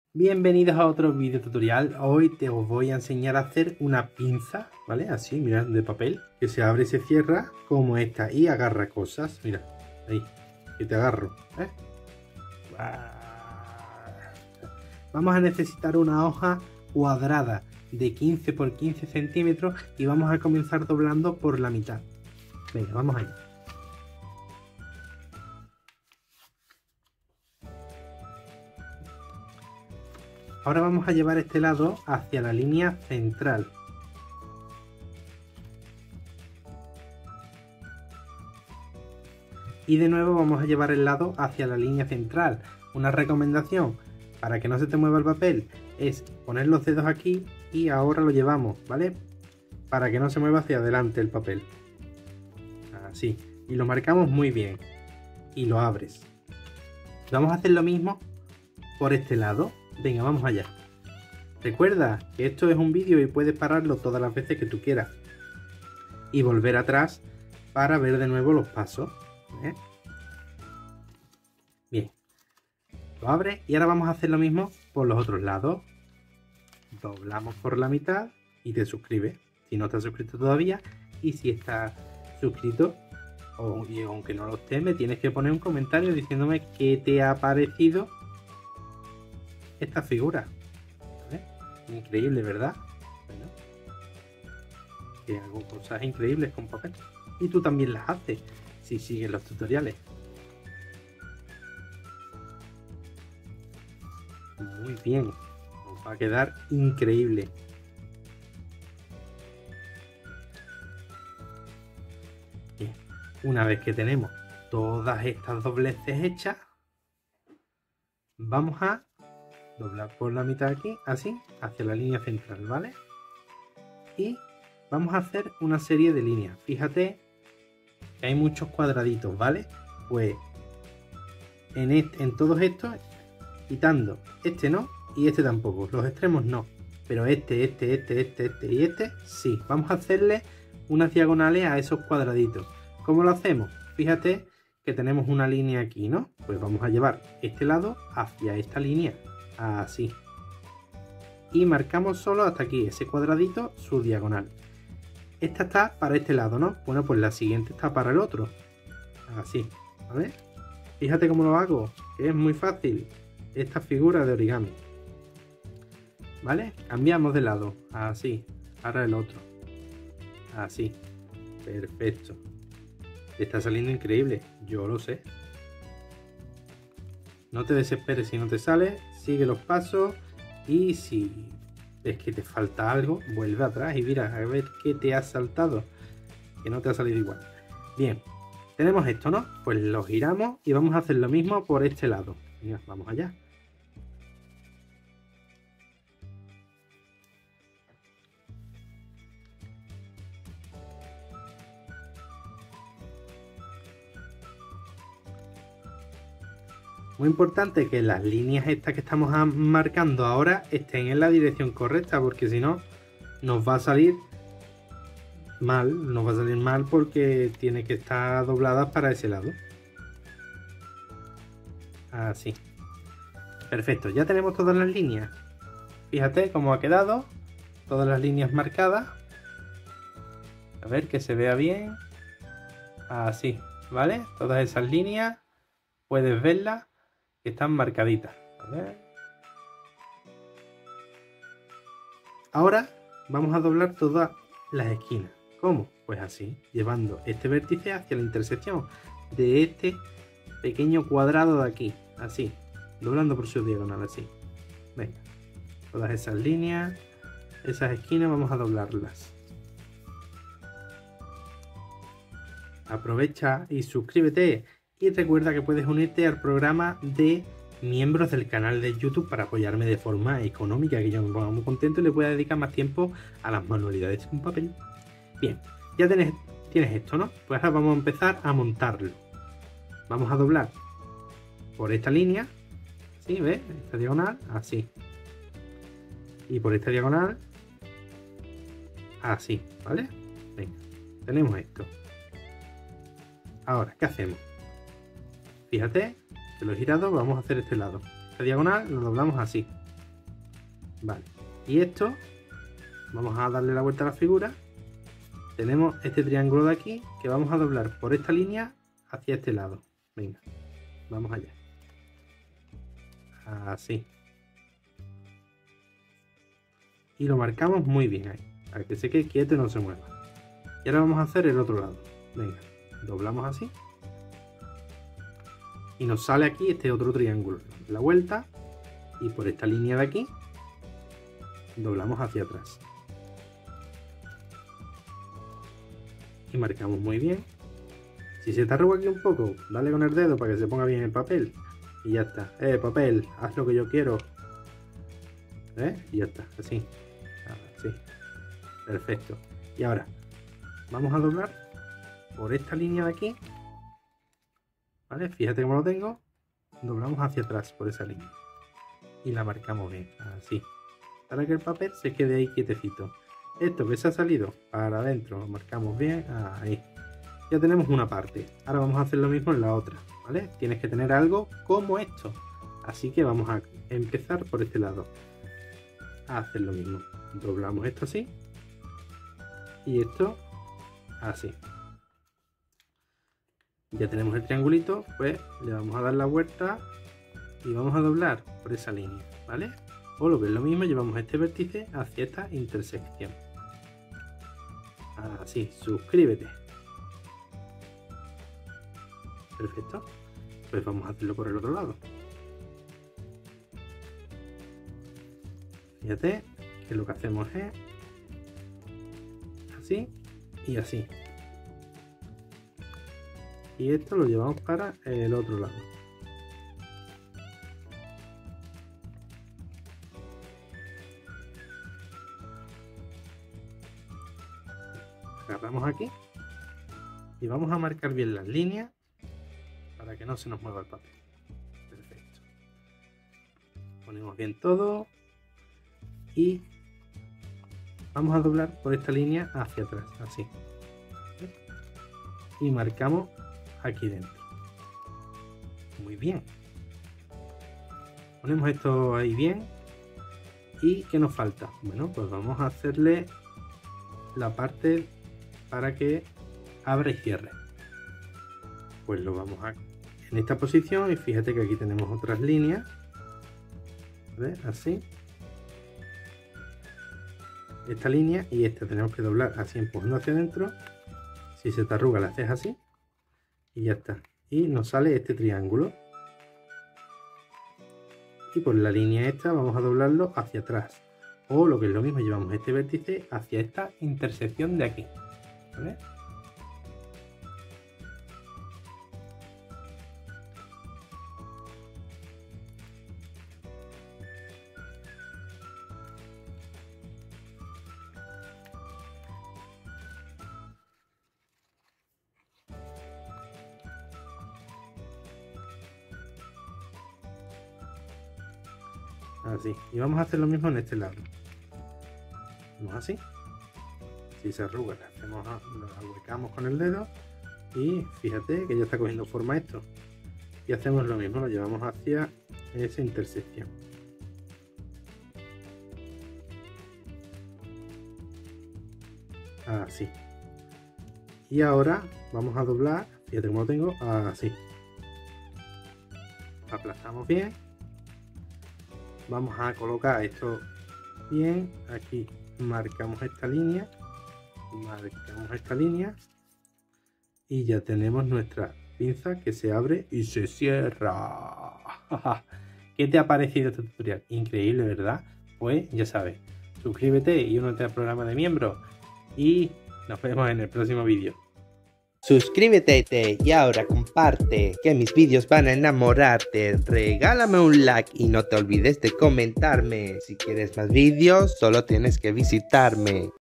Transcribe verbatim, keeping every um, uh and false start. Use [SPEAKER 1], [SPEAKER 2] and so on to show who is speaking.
[SPEAKER 1] Bienvenidos a otro video tutorial. Hoy te os voy a enseñar a hacer una pinza, ¿vale? Así, mirad, de papel, que se abre y se cierra como esta y agarra cosas. Mira, ahí, que te agarro, ¿eh? Vamos a necesitar una hoja cuadrada de quince por quince centímetros y vamos a comenzar doblando por la mitad. Venga, vamos allá. Ahora vamos a llevar este lado hacia la línea central. Y de nuevo vamos a llevar el lado hacia la línea central. Una recomendación para que no se te mueva el papel es poner los dedos aquí y ahora lo llevamos, ¿vale? Para que no se mueva hacia adelante el papel. Así. Y lo marcamos muy bien. Y lo abres. Vamos a hacer lo mismo por este lado. Venga, vamos allá. Recuerda que esto es un vídeo y puedes pararlo todas las veces que tú quieras. Y volver atrás para ver de nuevo los pasos. ¿Eh? Bien. Lo abres y ahora vamos a hacer lo mismo por los otros lados. Doblamos por la mitad y te suscribes. Si no estás suscrito todavía y si estás suscrito, o, y aunque no lo estés, me tienes que poner un comentario diciéndome qué te ha parecido esta figura. ¿Vale? Increíble, ¿verdad? Bueno, que hago cosas increíbles con papel y tú también las haces si sigues los tutoriales. Muy bien, nos va a quedar increíble. Bien. Una vez que tenemos todas estas dobleces hechas, vamos a doblar por la mitad aquí, así, hacia la línea central, ¿vale? Y vamos a hacer una serie de líneas. Fíjate que hay muchos cuadraditos, ¿vale? Pues en, este, en todos estos, quitando este no y este tampoco, los extremos no, pero este, este, este, este, este y este sí. Vamos a hacerle unas diagonales a esos cuadraditos. ¿Cómo lo hacemos? Fíjate que tenemos una línea aquí, ¿no? Pues vamos a llevar este lado hacia esta línea. Así. Y marcamos solo hasta aquí, ese cuadradito, su diagonal. Esta está para este lado, ¿no? Bueno, pues la siguiente está para el otro. Así, ¿vale? Fíjate cómo lo hago, que es muy fácil. Esta figura de origami. ¿Vale? Cambiamos de lado. Así. Ahora el otro. Así. Perfecto. Te está saliendo increíble. Yo lo sé. No te desesperes si no te sale, sigue los pasos y si ves que te falta algo, vuelve atrás y mira a ver qué te ha saltado, que no te ha salido igual. Bien, tenemos esto, ¿no? Pues lo giramos y vamos a hacer lo mismo por este lado. Mira, vamos allá. Muy importante que las líneas estas que estamos marcando ahora estén en la dirección correcta, porque si no nos va a salir mal, nos va a salir mal porque tiene que estar dobladas para ese lado. Así. Perfecto, ya tenemos todas las líneas. Fíjate cómo ha quedado, todas las líneas marcadas. A ver que se vea bien. Así, ¿vale? Todas esas líneas puedes verlas. Están marcaditas. A ver. Ahora vamos a doblar todas las esquinas. ¿Cómo? Pues así, llevando este vértice hacia la intersección de este pequeño cuadrado de aquí. Así, doblando por su diagonal, así. Venga, todas esas líneas, esas esquinas vamos a doblarlas. Aprovecha y suscríbete. Y recuerda que puedes unirte al programa de miembros del canal de YouTube para apoyarme de forma económica, que yo me ponga muy contento y le pueda dedicar más tiempo a las manualidades con papel. Bien, ya tienes, tienes esto, ¿no? Pues ahora vamos a empezar a montarlo. Vamos a doblar por esta línea, ¿sí? ¿Ves? Esta diagonal, así. Y por esta diagonal, así, ¿vale? Venga, tenemos esto. Ahora, ¿qué hacemos? Fíjate que lo he girado, vamos a hacer este lado. Esta diagonal lo doblamos así. Vale. Y esto, vamos a darle la vuelta a la figura. Tenemos este triángulo de aquí que vamos a doblar por esta línea hacia este lado. Venga, vamos allá. Así. Y lo marcamos muy bien ahí, para que se quede quieto y no se mueva. Y ahora vamos a hacer el otro lado. Venga, doblamos así. Y nos sale aquí este otro triángulo. La vuelta y por esta línea de aquí doblamos hacia atrás. Y marcamos muy bien. Si se te arruga aquí un poco, dale con el dedo para que se ponga bien el papel. Y ya está. Eh, papel, haz lo que yo quiero. ¿Eh? Y ya está, así. Así. Perfecto. Y ahora, vamos a doblar por esta línea de aquí. ¿Vale? Fíjate cómo lo tengo. Doblamos hacia atrás por esa línea. Y la marcamos bien, así. Para que el papel se quede ahí quietecito. Esto que se ha salido para adentro, lo marcamos bien, ahí. Ya tenemos una parte. Ahora vamos a hacer lo mismo en la otra, ¿vale? Tienes que tener algo como esto. Así que vamos a empezar por este lado. A hacer lo mismo. Doblamos esto así. Y esto así. Ya tenemos el triangulito, pues le vamos a dar la vuelta y vamos a doblar por esa línea, ¿vale? O lo que es lo mismo, llevamos este vértice hacia esta intersección. Así, suscríbete. Perfecto. Pues vamos a hacerlo por el otro lado. Fíjate que lo que hacemos es así y así. Y esto lo llevamos para el otro lado. Agarramos aquí y vamos a marcar bien las líneas para que no se nos mueva el papel. Perfecto. Ponemos bien todo y vamos a doblar por esta línea hacia atrás, así. Y marcamos aquí dentro. Muy bien. Ponemos esto ahí bien. ¿Y qué nos falta? Bueno, pues vamos a hacerle la parte para que abra y cierre. Pues lo vamos a en esta posición y fíjate que aquí tenemos otras líneas. ¿Ves? Así. Esta línea y esta tenemos que doblar así empujando hacia adentro. Si se te arruga la haces así. Y ya está. Y nos sale este triángulo. Y por la línea esta vamos a doblarlo hacia atrás. O lo que es lo mismo, llevamos este vértice hacia esta intersección de aquí. ¿Vale? Así. Y vamos a hacer lo mismo en este lado. Hacemos así. Si se arruga, le hacemos, lo ahuecamos con el dedo. Y fíjate que ya está cogiendo forma esto. Y hacemos lo mismo, lo llevamos hacia esa intersección. Así. Y ahora vamos a doblar, fíjate cómo lo tengo, así. Aplastamos bien. Vamos a colocar esto bien. Aquí marcamos esta línea. Marcamos esta línea. Y ya tenemos nuestra pinza que se abre y se cierra. ¿Qué te ha parecido este tutorial? Increíble, ¿verdad? Pues ya sabes, suscríbete y únete al programa de miembros. Y nos vemos en el próximo vídeo.
[SPEAKER 2] Suscríbete y ahora comparte, que mis vídeos van a enamorarte. Regálame un like y no te olvides de comentarme. Si quieres más vídeos, solo tienes que visitarme.